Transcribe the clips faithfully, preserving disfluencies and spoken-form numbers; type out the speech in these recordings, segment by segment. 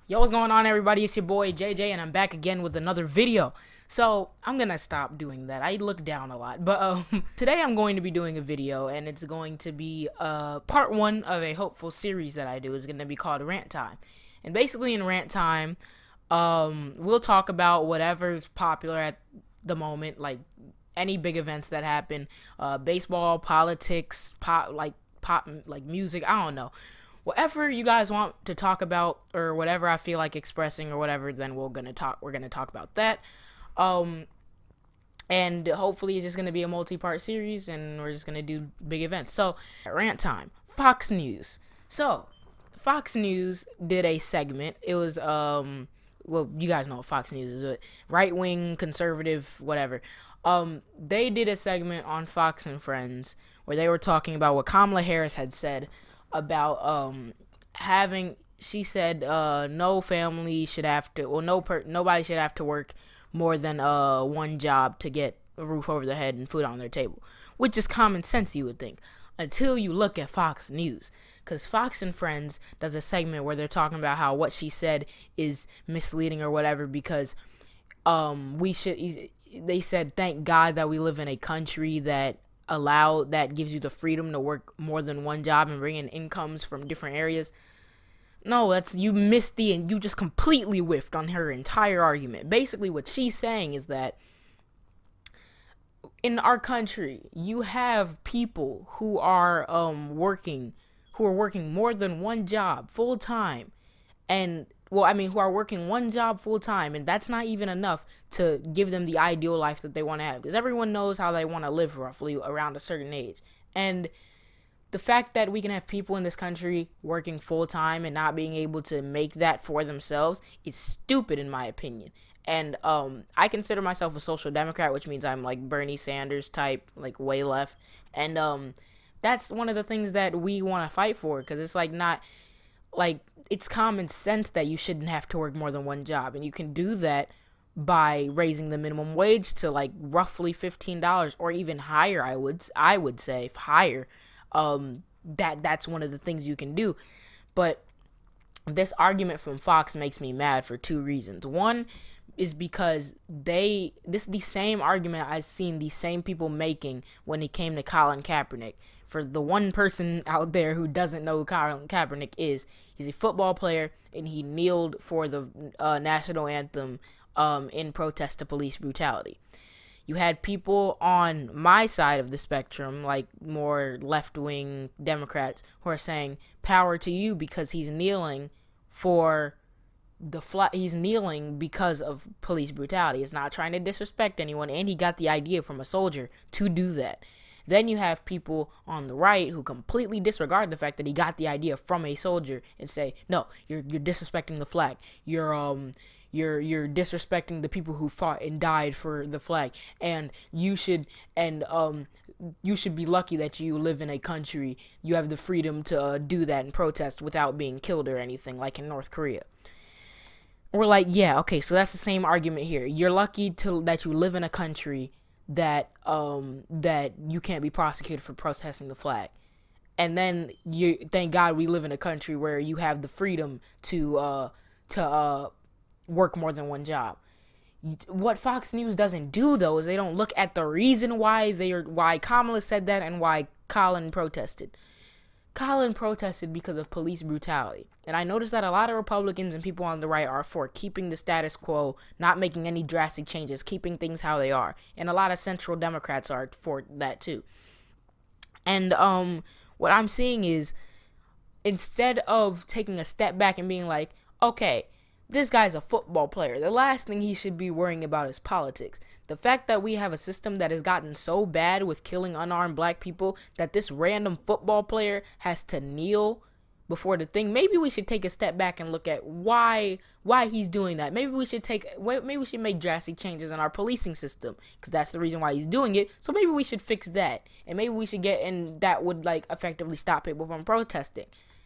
Yo, what's going on, everybody? It's your boy J J, and I'm back again with another video. So I'm gonna stop doing that. I look down a lot, but um, today I'm going to be doing a video, and it's going to be uh part one of a hopeful series that I do. It's gonna be called Rant Time, and basically in Rant Time, um, we'll talk about whatever's popular at the moment, like any big events that happen, uh, baseball, politics, pop, like pop, like music. I don't know. Whatever you guys want to talk about, or whatever I feel like expressing, or whatever, then we're gonna talk. We're gonna talk about that. Um, and hopefully it's just gonna be a multi-part series, and we're just gonna do big events. So, Rant Time, Fox News. So, Fox News did a segment. It was um, well, you guys know what Fox News is, right wing, conservative, whatever. Um, they did a segment on Fox and Friends where they were talking about what Kamala Harris had said about um having she said uh no family should have to well no per nobody should have to work more than uh one job to get a roof over their head and food on their table, which is common sense, you would think, until you look at Fox News, because Fox and Friends does a segment where they're talking about how what she said is misleading or whatever, because um we should they said thank God that we live in a country that allow that gives you the freedom to work more than one job and bring in incomes from different areas. No, that's you missed the and you just completely whiffed on her entire argument. Basically what she's saying is that in our country you have people who are um working who are working more than one job full time, and well, I mean, who are working one job full time, and that's not even enough to give them the ideal life that they want to have, because everyone knows how they want to live roughly around a certain age. And the fact that we can have people in this country working full time and not being able to make that for themselves is stupid, in my opinion. And um, I consider myself a social democrat, which means I'm like Bernie Sanders type, like way left. And um, that's one of the things that we want to fight for, because it's like not like it's common sense that you shouldn't have to work more than one job, and you can do that by raising the minimum wage to like roughly fifteen dollars or even higher. I would I would say higher. Um, that that's one of the things you can do. But this argument from Fox makes me mad for two reasons. One is because they this the same argument I've seen these same people making when it came to Colin Kaepernick. For the one person out there who doesn't know who Colin Kaepernick is, he's a football player, and he kneeled for the uh, national anthem um, in protest to police brutality. You had people on my side of the spectrum, like more left-wing Democrats, who are saying power to you because he's kneeling for the flag. He's kneeling because of police brutality. He's not trying to disrespect anyone, and he got the idea from a soldier to do that. Then you have people on the right who completely disregard the fact that he got the idea from a soldier and say, no, you're you're disrespecting the flag. You're um you're you're disrespecting the people who fought and died for the flag. And you should and um you should be lucky that you live in a country you have the freedom to uh, do that and protest without being killed or anything, like in North Korea. We're like, yeah, okay, so that's the same argument here. You're lucky to that you live in a country that um that you can't be prosecuted for protesting the flag, and then you thank God we live in a country where you have the freedom to uh to uh work more than one job. What Fox News doesn't do, though, is they don't look at the reason why they are why Kamala said that and why Colin protested. Colin protested because of police brutality. And I noticed that a lot of Republicans and people on the right are for keeping the status quo, not making any drastic changes, keeping things how they are. And a lot of central Democrats are for that too. And um, what I'm seeing is, instead of taking a step back and being like, okay, this guy's a football player, the last thing he should be worrying about is politics. The fact that we have a system that has gotten so bad with killing unarmed black people that this random football player has to kneel before the thing, maybe we should take a step back and look at why why he's doing that. Maybe we should take maybe we should make drastic changes in our policing system, because that's the reason why he's doing it. So maybe we should fix that, and maybe we should get and that would like effectively stop people from protesting.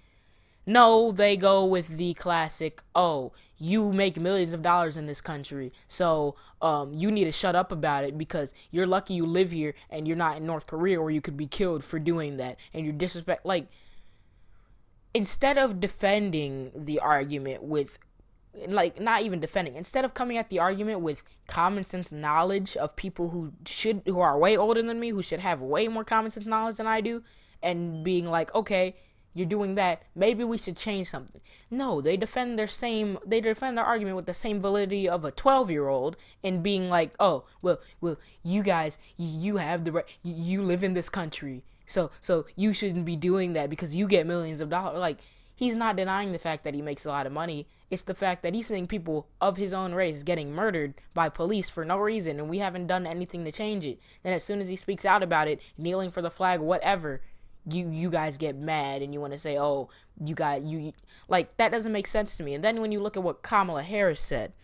No, they go with the classic, oh, you make millions of dollars in this country, so um, you need to shut up about it because you're lucky you live here and you're not in North Korea where you could be killed for doing that, and you're disrespect. Like, instead of defending the argument with like not even defending, instead of coming at the argument with common sense knowledge of people who should who are way older than me, who should have way more common sense knowledge than I do, and being like, okay, you're doing that, maybe we should change something. No, they defend their same they defend their argument with the same validity of a twelve year old, and being like, oh, well well you guys, you have the right, you live in this country, so so you shouldn't be doing that because you get millions of dollars. Like, he's not denying the fact that he makes a lot of money. It's the fact that he's seeing people of his own race getting murdered by police for no reason, and we haven't done anything to change it. Then as soon as he speaks out about it, kneeling for the flag, whatever, you you guys get mad and you want to say, oh, you got you like, that doesn't make sense to me. And then when you look at what Kamala Harris said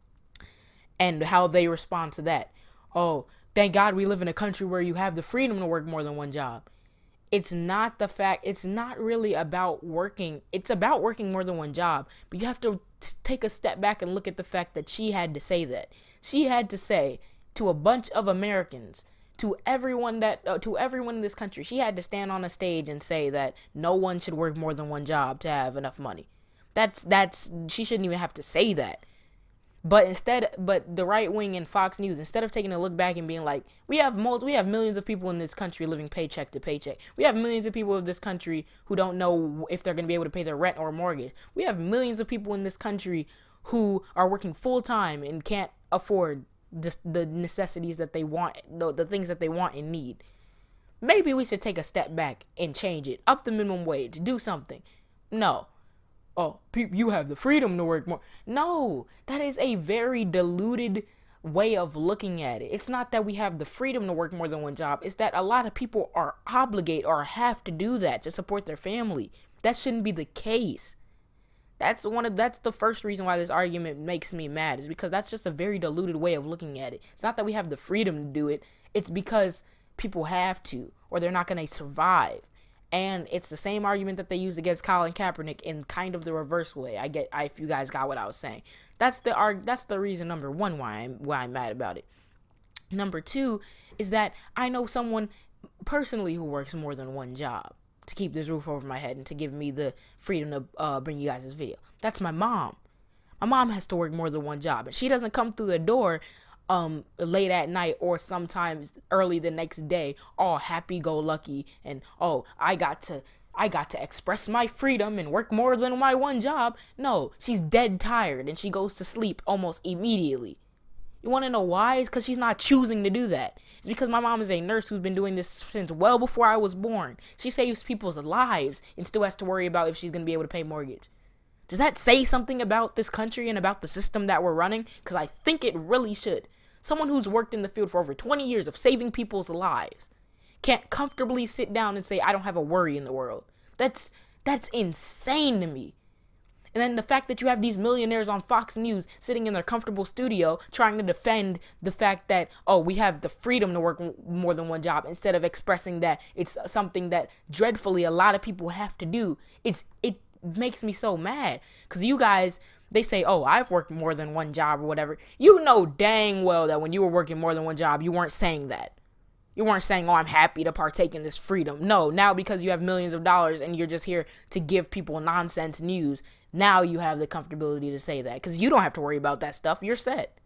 and how they respond to that, oh, thank God we live in a country where you have the freedom to work more than one job. It's not the fact, it's not really about working, it's about working more than one job, but you have to take a step back and look at the fact that she had to say that. She had to say to a bunch of Americans, to everyone that, uh, to everyone in this country, she had to stand on a stage and say that no one should work more than one job to have enough money. That's, that's, she shouldn't even have to say that. But instead, but the right wing and Fox News, instead of taking a look back and being like, we have most, we have millions of people in this country living paycheck to paycheck. We have millions of people in this country who don't know if they're going to be able to pay their rent or mortgage. We have millions of people in this country who are working full time and can't afford just the necessities that they want, the, the things that they want and need. Maybe we should take a step back and change it. Up the minimum wage. Do something. No. Oh, you have the freedom to work more. No, that is a very diluted way of looking at it. It's not that we have the freedom to work more than one job. It's that a lot of people are obligated or have to do that to support their family. That shouldn't be the case. That's one of that's the first reason why this argument makes me mad, is because that's just a very diluted way of looking at it. It's not that we have the freedom to do it. It's because people have to, or they're not going to survive. And it's the same argument that they used against Colin Kaepernick in kind of the reverse way. I get, I, if you guys got what I was saying, that's the arg, that's the reason number one why I'm why I'm mad about it. Number two is that I know someone personally who works more than one job to keep this roof over my head and to give me the freedom to uh, bring you guys this video. That's my mom. My mom has to work more than one job, and she doesn't come through the door um late at night or sometimes early the next day all happy-go-lucky and, oh, I got to I got to express my freedom and work more than my one job. No, she's dead tired and she goes to sleep almost immediately. You want to know why? It's because she's not choosing to do that. It's because my mom is a nurse who's been doing this since well before I was born. She saves people's lives and still has to worry about if she's going to be able to pay mortgage. Does that say something about this country and about the system that we're running? Because I think it really should. Someone who's worked in the field for over twenty years of saving people's lives can't comfortably sit down and say, I don't have a worry in the world. That's that's insane to me. And then the fact that you have these millionaires on Fox News sitting in their comfortable studio trying to defend the fact that, oh, we have the freedom to work more than one job, instead of expressing that it's something that dreadfully a lot of people have to do. It's it makes me so mad, because you guys, they say, oh, I've worked more than one job or whatever. You know dang well that when you were working more than one job, you weren't saying that. You weren't saying, oh, I'm happy to partake in this freedom. No, now because you have millions of dollars and you're just here to give people nonsense news, now you have the comfortability to say that, because you don't have to worry about that stuff. You're set.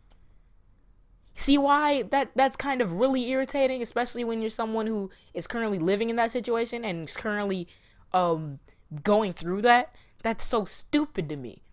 See why that that's kind of really irritating, especially when you're someone who is currently living in that situation and is currently um going through that? That's so stupid to me.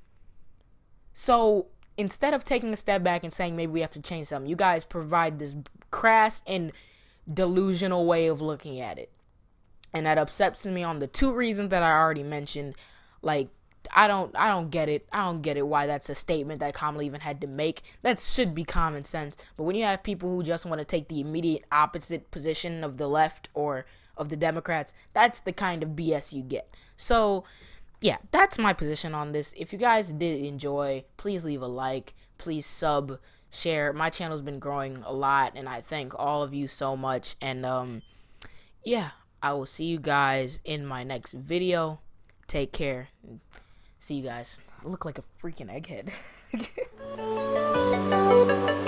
So instead of taking a step back and saying maybe we have to change something, you guys provide this crass and delusional way of looking at it. And that upsets me on the two reasons that I already mentioned. Like, I don't I don't get it. I don't get it why that's a statement that Kamala even had to make. That should be common sense. But when you have people who just want to take the immediate opposite position of the left or of the Democrats, that's the kind of B S you get. So yeah, that's my position on this. If you guys did enjoy, please leave a like, please sub, share. My channel's been growing a lot, and I thank all of you so much. And um yeah, I will see you guys in my next video. Take care. See you guys. I look like a freaking egghead.